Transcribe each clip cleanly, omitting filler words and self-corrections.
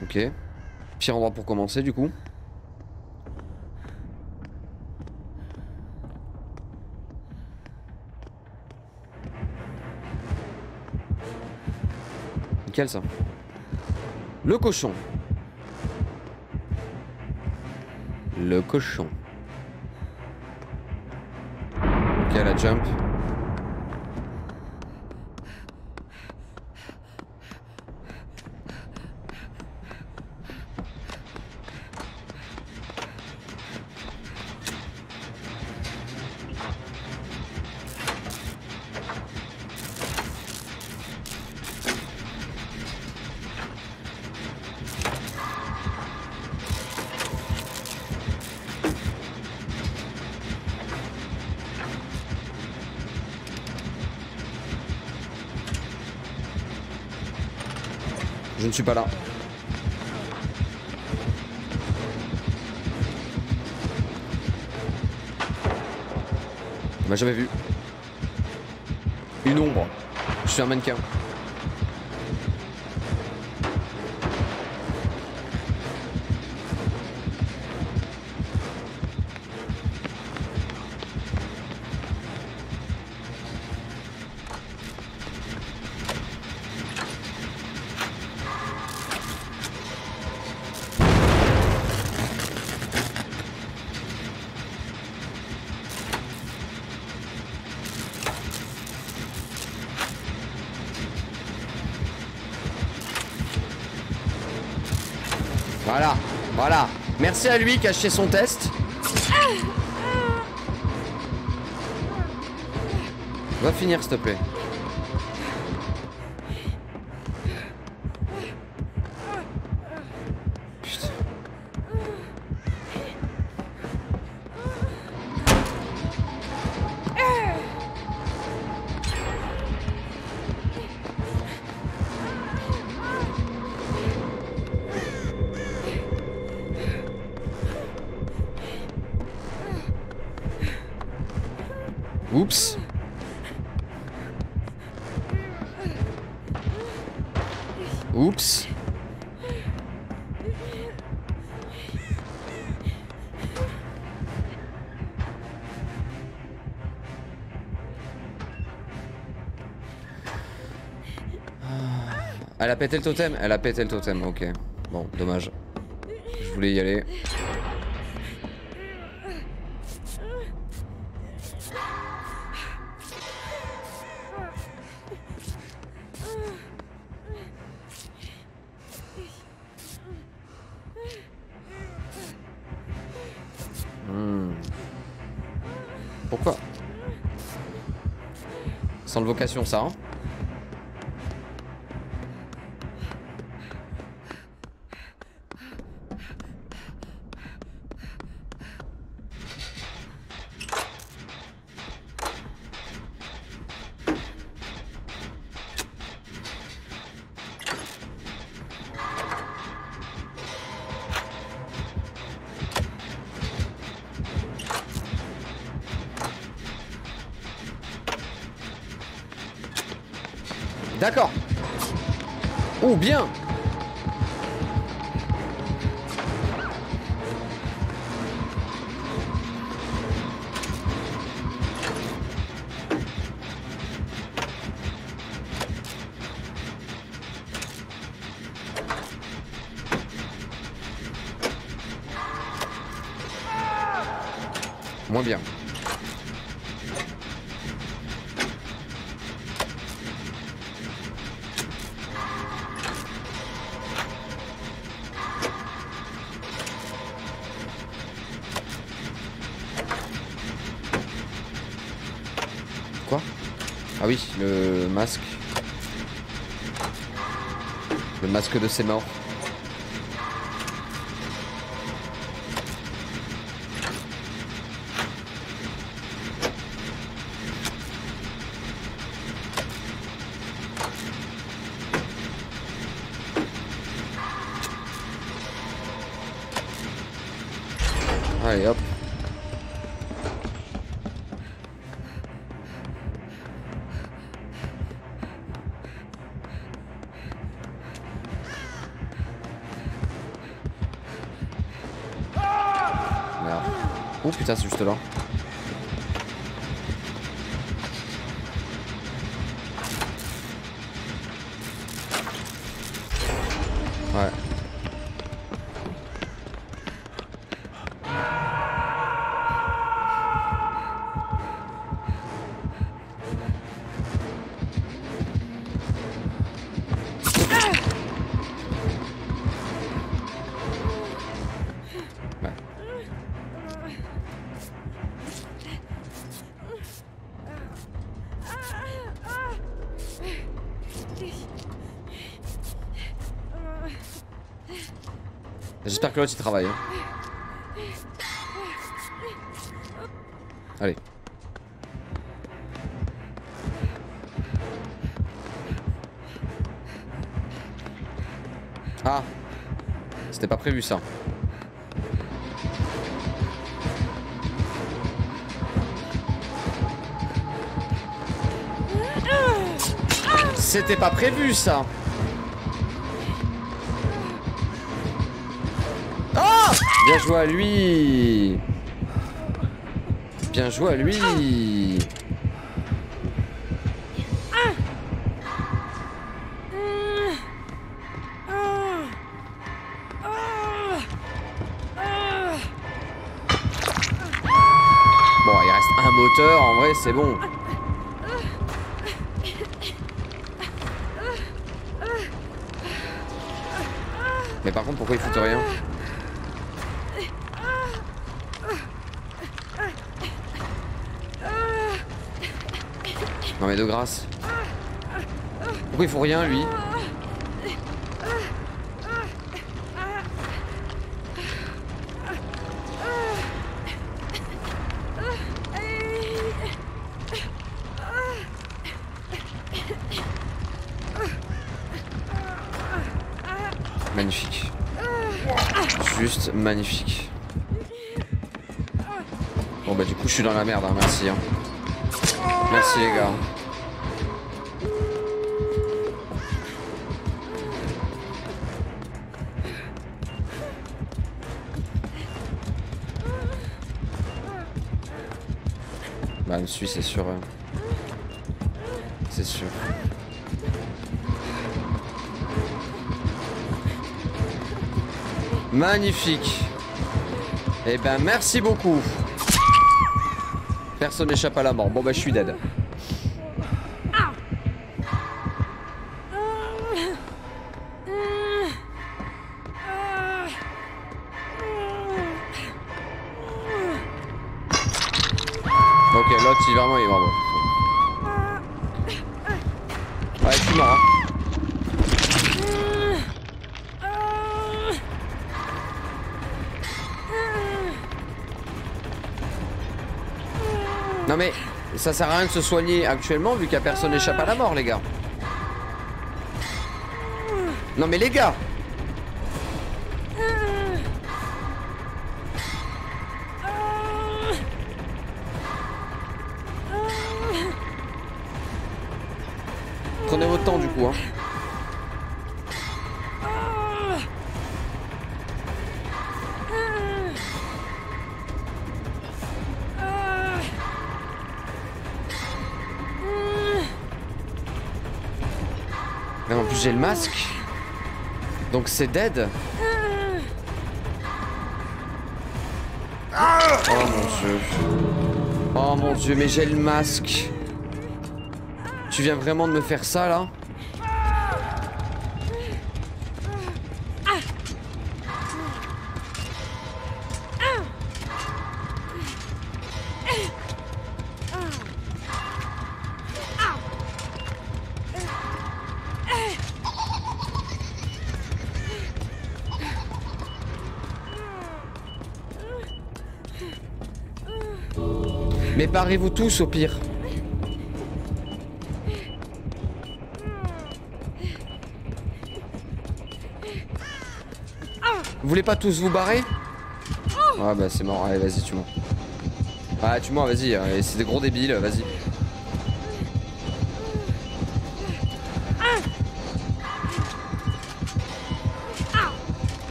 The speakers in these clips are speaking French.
Ok. Pire endroit pour commencer du coup. Nickel ça. Le cochon. Le cochon. Ok, la jump. Je ne suis pas là. Il m'a jamais vu. Une ombre. Je suis un mannequin. Voilà, voilà. Merci à lui qui a acheté son test. Va finir s'il te plaît. Putain. Oups. Oups. Elle a pété le totem. Elle a pété le totem, ok. Bon, dommage. Je voulais y aller. Pourquoi? Sans vocation ça, hein. D'accord. Oh, bien. Moins bien. Quoi? Ah oui, le masque. Le masque de ses morts. Allez hop. Oh putain, c'est juste là. Ouais. J'espère que l'autre il travaille. Hein. Allez. Ah, c'était pas prévu ça. C'était pas prévu ça. Ah! Bien joué à lui. Bien joué à lui. Bon, il reste un moteur, en vrai c'est bon. Mais par contre, pourquoi ils foutent rien? Non mais de grâce. Pourquoi il faut rien lui? Magnifique. Juste magnifique. Bon bah du coup je suis dans la merde, hein. Merci hein. Merci les gars. Bah me suit c'est sûr. C'est sûr. Magnifique. Eh ben merci beaucoup. Personne n'échappe à la mort. Bon bah je suis dead. Ok, l'autre il vraiment il est bravo. Ouais, je suis mort. Hein. Non mais ça sert à rien de se soigner actuellement vu qu'il y a personne n'échappe à la mort les gars. Non mais les gars. Prenez votre temps du coup hein. Mais en plus j'ai le masque. Donc c'est dead. Oh mon dieu. Oh mon dieu, mais j'ai le masque. Tu viens vraiment de me faire ça là? Mais barrez-vous tous au pire. Vous voulez pas tous vous barrer? Ouais bah c'est mort, allez vas-y tue-moi. Ah tue-moi vas-y, c'est des gros débiles, vas-y.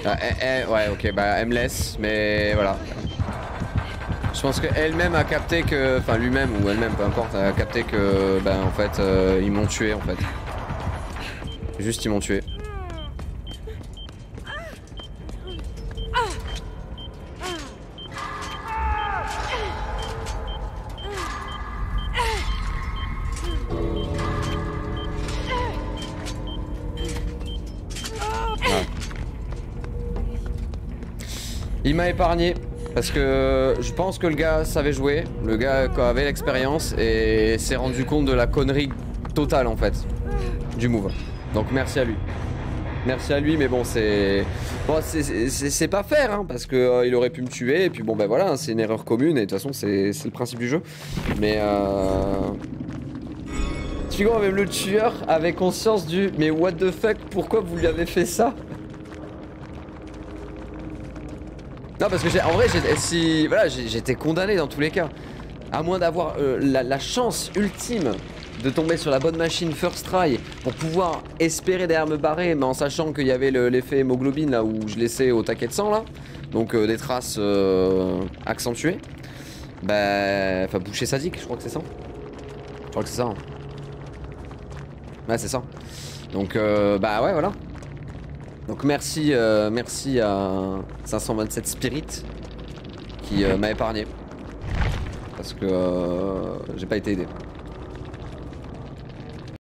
Ouais, ok, bah elle me laisse, mais voilà. Je pense qu'elle-même a capté que, enfin lui-même ou elle-même, peu importe, a capté que, bah en fait, ils m'ont tué en fait. Juste ils m'ont tué. Ouais. Il m'a épargné. Parce que je pense que le gars savait jouer, le gars avait l'expérience et s'est rendu compte de la connerie totale en fait du move. Donc merci à lui. Merci à lui, mais bon c'est pas fair hein, parce que il aurait pu me tuer et puis bon ben voilà hein, c'est une erreur commune et de toute façon c'est le principe du jeu. Mais tu vois même le tueur avait conscience du mais what the fuck pourquoi vous lui avez fait ça? Non parce que en vrai si voilà j'étais condamné dans tous les cas. À moins d'avoir la chance ultime de tomber sur la bonne machine first try pour pouvoir espérer derrière me barrer, mais en sachant qu'il y avait l'effet hémoglobine là où je laissais au taquet de sang là. Donc des traces accentuées. Bah enfin boucher sadique, je crois que c'est ça. Je crois que c'est ça. Hein. Ouais c'est ça. Donc bah ouais voilà. Donc merci merci à 527 Spirit qui m'a épargné. Parce que j'ai pas été aidé.